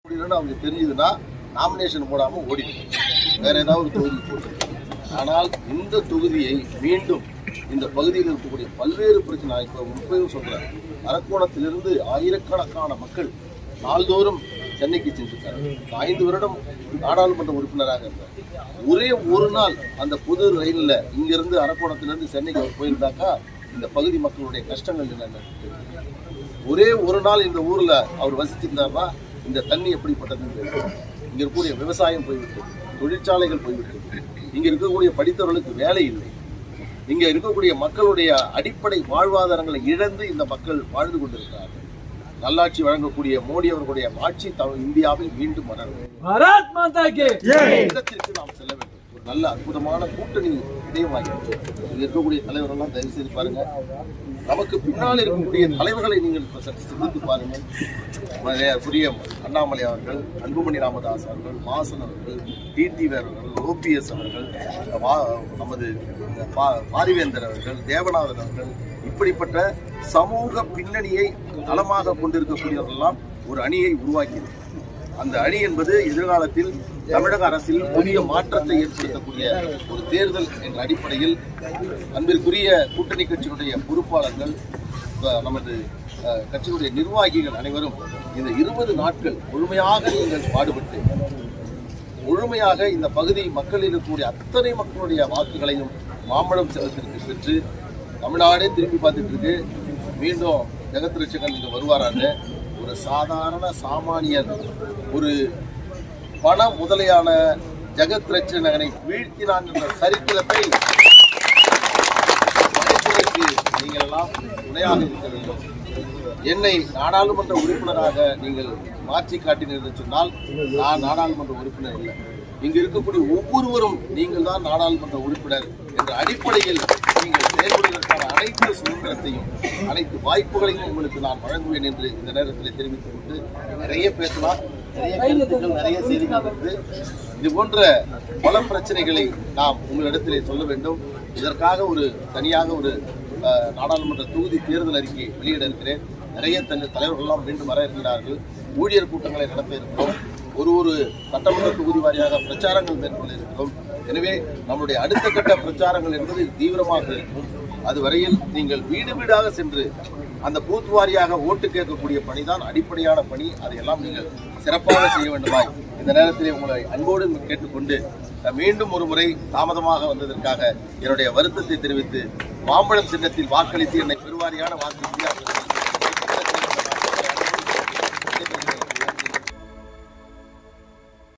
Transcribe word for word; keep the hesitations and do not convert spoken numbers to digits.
அவங்க தெரிஞ்சதுன்னா நாமினேஷன் போடாம ஓடிடும், வேற ஏதாவது தொகுதி போட்டு. ஆனால் இந்த தொகுதியை மீண்டும் இந்த பகுதியில் இருக்கக்கூடிய பல்வேறு பிரச்சனை, இப்போ முப்பதும் சொல்றேன், அரக்கோணத்திலிருந்து ஆயிரக்கணக்கான மக்கள் நாள்தோறும் சென்னைக்கு சென்றிருக்காங்க. ஐந்து வருடம் நாடாளுமன்ற உறுப்பினராக இருந்தார். ஒரே ஒரு நாள் அந்த பொது ரயிலில் இங்கிருந்து அரக்கோணத்திலிருந்து சென்னைக்கு அவர் போயிருந்தாக்கா இந்த பகுதி மக்களுடைய கஷ்டங்கள் என்னென்ன, ஒரே ஒரு நாள் இந்த ஊர்ல அவர் வசிச்சிருந்தாருன்னா இந்த தண்ணி எப்படிப்பட்டதுன்னு தெரியும். இங்க இருக்கக்கூடிய விவசாயம் போய்விட்டது, தொழிற்சாலைகள் போய்விட்டது, இங்க இருக்கக்கூடிய படித்தவர்களுக்கு வேலை இல்லை, இங்க இருக்கக்கூடிய மக்களுடைய அடிப்படை வாழ்வாதாரங்களை இழந்து இந்த மக்கள் வாழ்ந்து கொண்டிருக்கிறார்கள். நல்லாட்சி வழங்கக்கூடிய மோடி அவர்களுடைய ஆட்சி இந்தியாவில் மீண்டும் வர இடத்திற்கு நாம் செல்ல வேண்டும். ஒரு நல்ல அற்புதமான கூட்டணி இதயமாகிறது. இங்க இருக்கக்கூடிய தலைவர்கள்லாம் தயவு செய்து பாருங்க, நமக்கு பின்னால் இருக்கக்கூடிய தலைவர்களை நீங்கள் சற்று சிந்தித்து பாருங்கள். புரிய அண்ணாமலை அவர்கள், அன்புமணி ராமதாஸ் அவர்கள், மாசன் அவர்கள், டிடிவி அவர்கள், ஓபிஎஸ் அவர்கள், நமது பாரிவேந்தர் அவர்கள், தேவநாதன் அவர்கள், இப்படிப்பட்ட சமூக பின்னணியை தளமாக கொண்டிருக்கக்கூடியவர்களெல்லாம் ஒரு அணியை உருவாக்கியது. அந்த அணி என்பது எதிர்காலத்தில் தமிழக அரசில் புதிய மாற்றத்தை ஏற்படுத்தக்கூடிய ஒரு தேர்தல் என்ற அடிப்படையில் அன்பிற்குரிய கூட்டணி கட்சியினுடைய பொறுப்பாளர்கள், நமது கட்சியினுடைய நிர்வாகிகள் அனைவரும் இந்த இருபது நாட்கள் முழுமையாக நீங்கள் பாடுபட்டு முழுமையாக இந்த பகுதி மக்களில் இருக்கக்கூடிய அத்தனை மக்களுடைய வாக்குகளையும் மாம்பழம் செல்வதற்கு பெற்று தமிழ்நாடே திரும்பி பார்த்துட்டு இருக்கு. மீண்டும் ஜெகத் ரட்சகன் இங்க வருவாரான்னு ஒரு சாதாரண சாமானியர், ஒரு பண முதலையான ஜெகத் ரட்சகனை வீழ்த்தினான் என்ற சரித்திரத்தை நீங்கள் எல்லாம் துணையாக இருக்க வேண்டும். என்னை நாடாளுமன்ற உறுப்பினராக நீங்கள் மாற்றி காட்டினீர்கள் என்று சொன்னால் நான் நாடாளுமன்ற உறுப்பினர் இல்லை. இங்கு இருக்கக்கூடிய ஒவ்வொருவரும் நீங்கள் தான் நாடாளுமன்ற உறுப்பினர் என்ற அடிப்படையில் நீங்கள் செயல்படுவதற்கான அனைத்து சுதந்திரத்தையும் அனைத்து வாய்ப்புகளையும் உங்களுக்கு நான் வழங்குவேன் என்று இந்த நேரத்தில் தெரிவித்துக் கொண்டு நிறைய பேசலாம், நிறைய கருத்துக்கள், நிறைய செய்திகள் இருந்து இது போன்ற பல பிரச்சனைகளை நாம் உங்களிடத்திலே சொல்ல வேண்டும். இதற்காக ஒரு தனியாக ஒரு நாடாளுமன்ற தொகுதி தேர்தல் அறிக்கையை வெளியிட இருக்கிறேன். நிறைய தலைவர்கள்லாம் மீண்டும் வர இருக்கிறார்கள். ஊழியர் கூட்டங்களை நடத்த இருக்கிறோம். ஒரு ஒரு சட்டமன்ற தொகுதி வாரியாக பிரச்சாரங்கள் மேற்கொள்ள இருக்கிறோம். எனவே நம்முடைய அடுத்த கட்ட பிரச்சாரங்கள் என்பது தீவிரமாக இருக்கும். அதுவரையில் நீங்கள் வீடு வீடாக சென்று அந்த பூத் வாரியாக ஓட்டு கேட்கக்கூடிய பணிதான் அடிப்படையான பணி. அதையெல்லாம் நீங்கள் சிறப்பாக செய்ய வேண்டுமாய் இந்த நேரத்திலே உங்களை அன்போடு கேட்டுக்கொண்டு மீண்டும் ஒரு முறை தாமதமாக வந்ததற்காக என்னுடைய வருத்தத்தை தெரிவித்து மாம்பழம் சின்னத்தில் வாக்களித்து என்னை பெருவாரியான வாக்கு